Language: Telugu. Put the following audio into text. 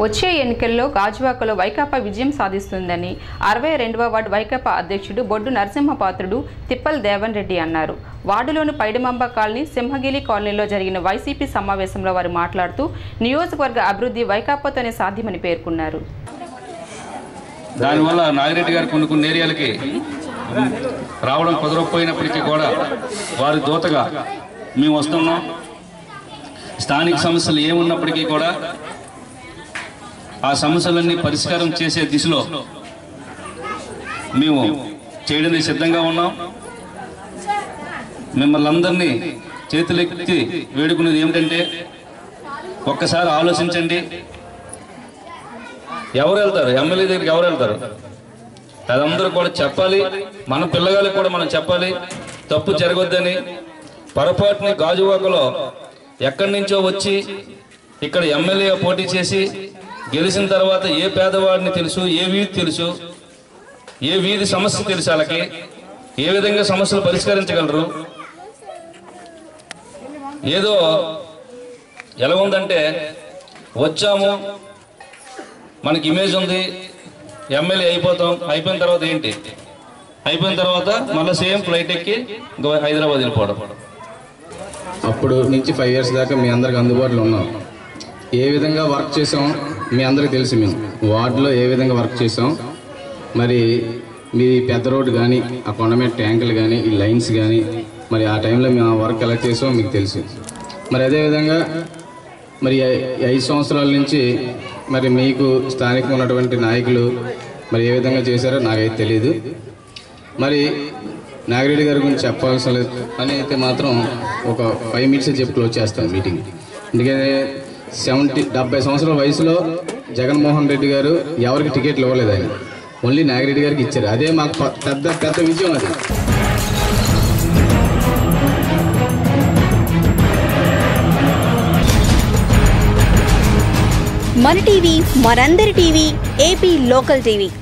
వచ్చే ఎన్నికల్లో గాజువాకలో వైకాపా విజయం సాధిస్తుందని 62వ వార్డు వైకాపా అధ్యక్షుడు బొడ్డు నరసింహపాత్రుడు తిప్పల్ దేవన్ రెడ్డి అన్నారు. వార్డులోని పైడిమంబ కాలనీ, సింహగిరి కాలనీలో జరిగిన వైసీపీ సమావేశంలో వారు మాట్లాడుతూ నియోజకవర్గ అభివృద్ధి వైకాపాతోనే సాధ్యమని పేర్కొన్నారు. దానివల్ల నాగిరెడ్డి గారు కొన్ని ఏరియాలకి రావడం కుదరకపోయినప్పటికీ కూడా వారి దూతగా మేము వస్తున్నాం. స్థానిక సమస్యలు ఏమున్నప్పటికీ కూడా ఆ సమస్యలన్నీ పరిష్కారం చేసే దిశలో మేము చేయడానికి సిద్ధంగా ఉన్నాం. మిమ్మల్ని అందరినీ చేతులెత్తి వేడుకునేది ఏమిటంటే, ఒక్కసారి ఆలోచించండి. ఎవరు వెళ్తారు? ఎమ్మెల్యే దగ్గరికి ఎవరు వెళ్తారు? అదందరూ కూడా చెప్పాలి. మన పిల్లగాళ్ళకి కూడా మనం చెప్పాలి, తప్పు జరగొద్దని. పొరపాటుని గాజువాకలో ఎక్కడి నుంచో వచ్చి ఇక్కడ ఎమ్మెల్యే పోటీ చేసి గెలిచిన తర్వాత ఏ పేదవాడిని తెలుసు, ఏ వీధి తెలుసు, ఏ వీధి సమస్య తెలుసు, వాళ్ళకి ఏ విధంగా సమస్యలు పరిష్కరించగలరు. ఏదో ఎలా ఉందంటే, వచ్చాము, మనకి ఇమేజ్ ఉంది, ఎమ్మెల్యే అయిపోయిన తర్వాత ఏంటి? అయిపోయిన తర్వాత మళ్ళీ సేమ్ ఫ్లైట్ ఎక్కి హైదరాబాద్ వెళ్ళిపోవడం. అప్పుడు నుంచి 5 years దాకా మీ అందరికి అందుబాటులో ఉన్నాం. ఏ విధంగా వర్క్ చేసాం మీ అందరికీ తెలుసు. మేము వార్డులో ఏ విధంగా వర్క్ చేసాం, మరి మీ పెద్ద రోడ్డు కానీ, ఆ కొండ మీద ట్యాంకులు కానీ, ఈ లైన్స్ కానీ, మరి ఆ టైంలో మేము ఆ వర్క్ ఎలా చేసామో మీకు తెలుసు. మరి అదేవిధంగా మరి 5 సంవత్సరాల నుంచి మరి మీకు స్థానికంగా ఉన్నటువంటి నాయకులు మరి ఏ విధంగా చేశారో నాకైతే తెలియదు. మరి నాగిరెడ్డి గారి గురించి చెప్పాల్సిన లేదు అని అయితే మాత్రం ఒక 5 minutes చెప్పి క్లోజ్ చేస్తాను మీటింగ్. ఎందుకంటే 70 సంవత్సరాల వయసులో జగన్మోహన్ రెడ్డి గారు ఎవరికి టికెట్లు ఇవ్వలేదు, ఆయన ఓన్లీ నాగిరెడ్డి గారికి ఇచ్చారు. అదే మాకు పెద్ద విజయం. అది మన టీవీ, మనందరి టీవీ, ఏపీ లోకల్ టీవీ.